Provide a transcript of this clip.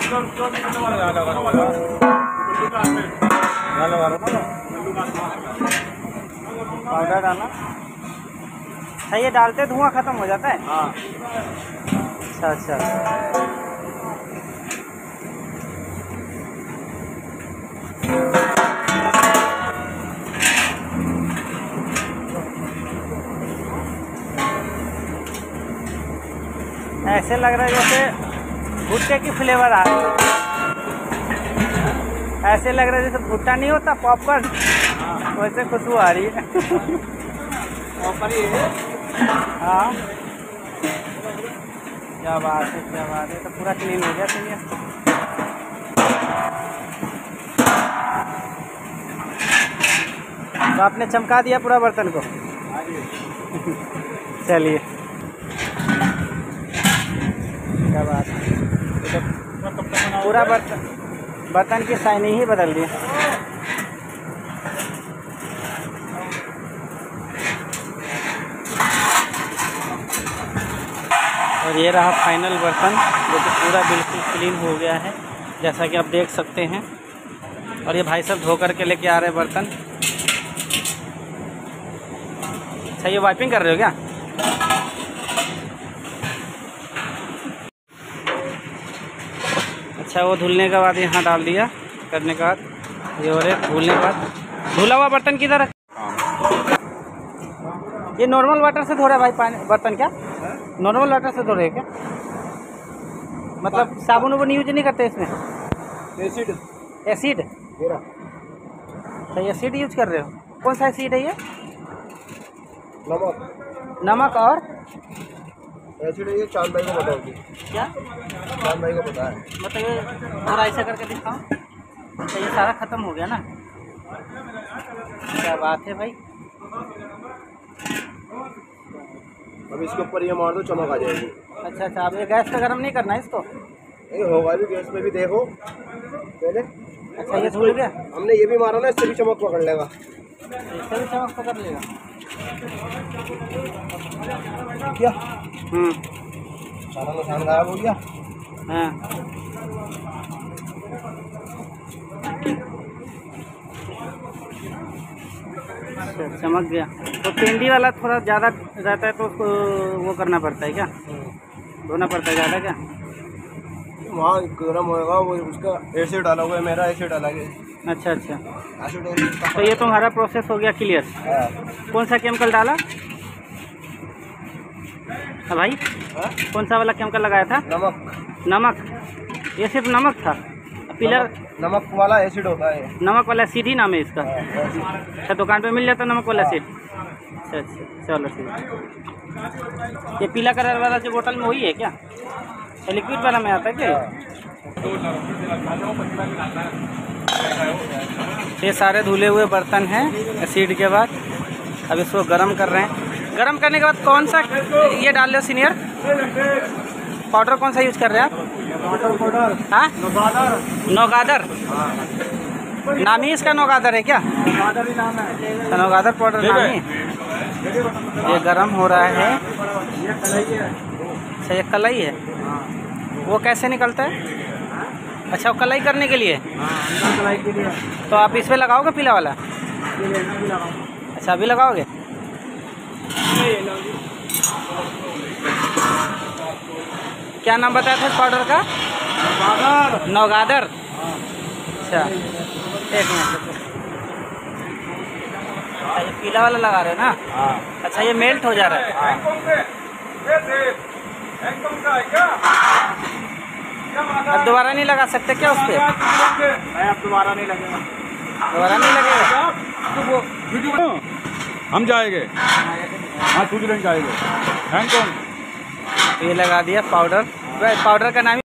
Powder डालना। अच्छा ये डालते धुआं खत्म हो जाता है? हाँ। अच्छा अच्छा। ऐसे लग रहा है जैसे भुट्टे की फ्लेवर आ रही है। ऐसे लग रहा है जैसे भुट्टा नहीं होता पॉपकॉर्न, वैसे खुशबू आ रही है। हाँ क्या बात है, क्या बात है। तो पूरा क्लीन हो गया सीनियर। तो आपने चमका दिया पूरा बर्तन को। चलिए क्या बात है। तो पूरा बर्तन की शाइनिंग ही बदल दी। और ये रहा फाइनल बर्तन जो कि पूरा बिल्कुल क्लीन हो गया है, जैसा कि आप देख सकते हैं। और ये भाई साहब धो करके लेके आ रहे हैं बर्तन। अच्छा ये वाइपिंग कर रहे हो क्या? अच्छा वो धुलने के बाद यहाँ डाल दिया, करने के बाद ये और धुलने के बाद धुला हुआ बर्तन किधर है? ये नॉर्मल वाटर से धो रहे भाई पानी बर्तन? क्या नॉर्मल वाटर से धो रहे क्या? मतलब साबुन वाबुन यूज नहीं करते इसमें? एसिड। एसिड? तो एसिड यूज कर रहे हो? कौन सा एसिड है ये? नमक। नमक और एसिड ये चांद भाई को बताओगी क्या? चांद भाई को पता है। मतलब ये थोड़ा ऐसा करके दिखाओ। अच्छा ये सारा खत्म हो गया ना? क्या बात है भाई। अब इसके ऊपर ये मार दो, चमक आ जाएगी। अच्छा अच्छा। अब ये गैस पे गर्म नहीं करना है इसको? नहीं होगा भी, गैस पे भी देखो पहले। अच्छा ये धुल गया? हमने ये भी मारा ना, इससे भी चमक पकड़ लेगा। इससे भी चमक पकड़ लेगा क्या? सारा नुकसान गायब हो गया। हाँ चमक गया। तो पेंडी वाला थोड़ा ज़्यादा रहता है तो उसको वो करना पड़ता है क्या? धोना पड़ता है ज़्यादा क्या? वहाँ गर्म होएगा वो, उसका एसिड डाला हुआ है, मेरा एसिड अलग है। अच्छा अच्छा। एसिड तो ये तुम्हारा प्रोसेस हो गया क्लियर। कौन सा केमिकल डाला? हाँ भाई कौन सा वाला केमिकल लगाया था? नमक। नमक? ये सिर्फ नमक था? पिलर नमक वाला एसिड होता है। नमक वाला एसिड ही नाम है इसका? अच्छा दुकान पे मिल जाता है नमक वाला एसिड? अच्छा अच्छा चलो ठीक। ये पीला कलर वाला जो बोतल में वही है क्या? लिक्विड वाला में आता है क्या? ये सारे धुले हुए बर्तन हैं एसिड के बाद। अब इसको गरम कर रहे हैं। गरम करने के बाद कौन सा ये डाल रहे हो सीनियर? पाउडर कौन सा यूज कर रहे हैं आप? हाँ नौगादर। नाम ही इसका नौगादर है क्या? नौगादर पाउडर नाम ही। ये गरम हो रहा है। अच्छा ये कलाई है, वो कैसे निकलता है? अच्छा वो कलाई करने के लिए? कलाई के लिए। तो आप इस पे लगाओगे पीला वाला? अच्छा अभी लगाओगे? क्या नाम बताया था इस पाउडर का? नौगादर। अच्छा एक मिनट। ये पीला वाला लगा रहे हो ना? अच्छा ये मेल्ट हो जा रहा है। अब दोबारा नहीं लगा सकते क्या उस पर? अब दोबारा नहीं लगेगा। दोबारा नहीं लगेगा? हम जाएंगे। हाँ स्विट्जरलैंड जाएंगे। Hong Kong. ये लगा दिया पाउडर। पाउडर का नाम